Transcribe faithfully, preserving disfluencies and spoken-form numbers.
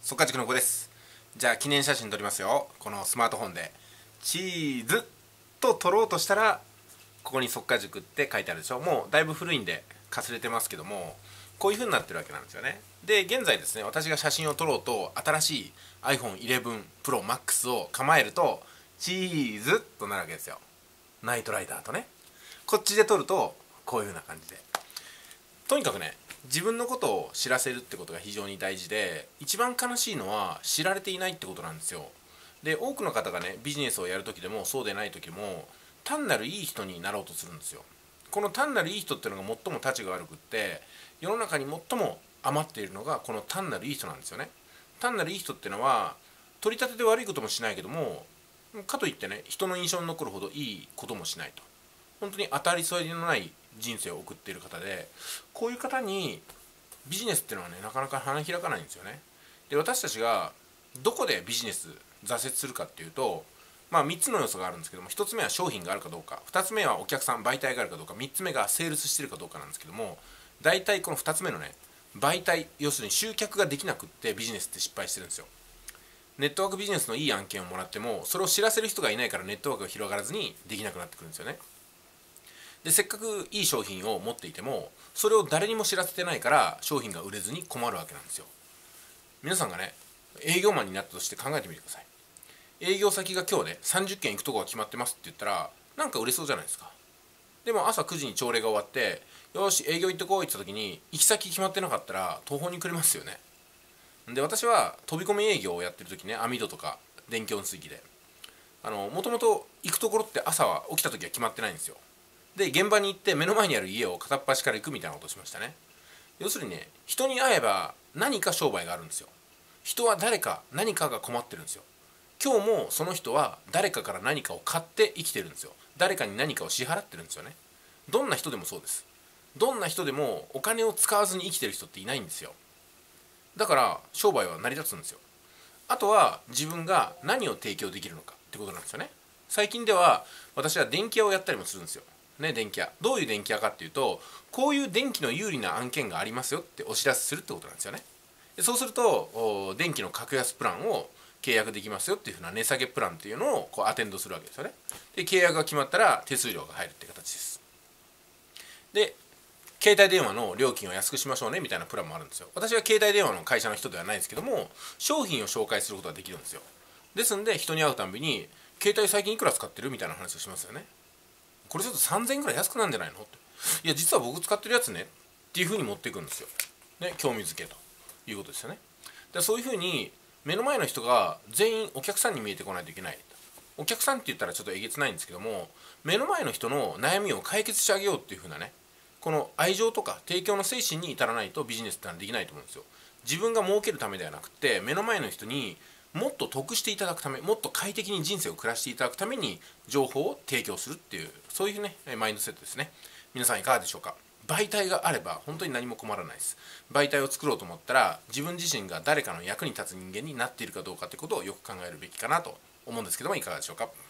速稼塾の子です。じゃあ記念写真撮りますよ。このスマートフォンでチーズと撮ろうとしたら、ここに速稼塾って書いてあるでしょ。もうだいぶ古いんでかすれてますけども、こういう風になってるわけなんですよね。で現在ですね、私が写真を撮ろうと新しい アイフォンイレブンプロマックス を構えるとチーズとなるわけですよ。ナイトライダーとね。こっちで撮るとこういう風な感じで、とにかくね、自分のことを知らせるってことが非常に大事で、一番悲しいのは知られていないってことなんですよ。で多くの方がね、ビジネスをやる時でもそうでない時も単なるいい人になろうとするんですよ。この単なるいい人っていうのが最も立ちが悪くって、世の中に最も余っているのがこの単なるいい人なんですよね。単なるいい人っていうのは取り立てで悪いこともしないけども、かといってね、人の印象に残るほどいいこともしないと、本当に当たり障りのない人生を送っている方で、こういう方にビジネスっていうのはね、なかなか花開かないんですよね。で私たちがどこでビジネス挫折するかっていうと、まあみっつの要素があるんですけども、ひとつめは商品があるかどうか、ふたつめはお客さん媒体があるかどうか、みっつめがセールスしてるかどうかなんですけども、大体このふたつめのね、媒体、要するに集客ができなくってビジネスって失敗してるんですよ。ネットワークビジネスのいい案件をもらっても、それを知らせる人がいないからネットワークが広がらずにできなくなってくるんですよね。でせっかくいい商品を持っていても、それを誰にも知らせてないから商品が売れずに困るわけなんですよ。皆さんがね、営業マンになったとして考えてみてください。営業先が今日ね、さんじゅっけん行くとこが決まってますって言ったら、なんか売れそうじゃないですか。でも朝くじに朝礼が終わって、よし営業行ってこいって言った時に、行き先決まってなかったら途方に暮れますよね。で私は飛び込み営業をやってる時ね、網戸とか電気温水器で、あのもともと行くところって朝は起きた時は決まってないんですよ。で現場に行って目の前にある家を片っ端から行くみたいなことをしましたね。要するにね、人に会えば何か商売があるんですよ。人は誰か何かが困ってるんですよ。今日もその人は誰かから何かを買って生きてるんですよ。誰かに何かを支払ってるんですよね。どんな人でもそうです。どんな人でもお金を使わずに生きてる人っていないんですよ。だから商売は成り立つんですよ。あとは自分が何を提供できるのかってことなんですよね。最近では私は電気屋をやったりもするんですよ。ね、電気屋。どういう電気屋かっていうと、こういう電気の有利な案件がありますよってお知らせするってことなんですよね。でそうすると電気の格安プランを契約できますよっていうふうな値下げプランっていうのをこうアテンドするわけですよね。で契約が決まったら手数料が入るって形です。で携帯電話の料金を安くしましょうねみたいなプランもあるんですよ。私は携帯電話の会社の人ではないですけども、商品を紹介することができるんですよ。ですんで人に会うたんびに、携帯最近いくら使ってるみたいな話をしますよね。これちょっとさんぜんえんくらい安くなんじゃないのって、いや実は僕使ってるやつねっていうふうに持っていくんですよ。ね、興味づけということですよね。でそういうふうに目の前の人が全員お客さんに見えてこないといけない。お客さんって言ったらちょっとえげつないんですけども、目の前の人の悩みを解決してあげようっていうふうなね、この愛情とか提供の精神に至らないとビジネスってのはできないと思うんですよ。自分が儲けるためではなくて、目の前の人にもっと得していただくため、もっと快適に人生を暮らしていただくために情報を提供するっていう、そういうねマインドセットですね。皆さんいかがでしょうか。媒体があれば本当に何も困らないです。媒体を作ろうと思ったら、自分自身が誰かの役に立つ人間になっているかどうかということをよく考えるべきかなと思うんですけども、いかがでしょうか。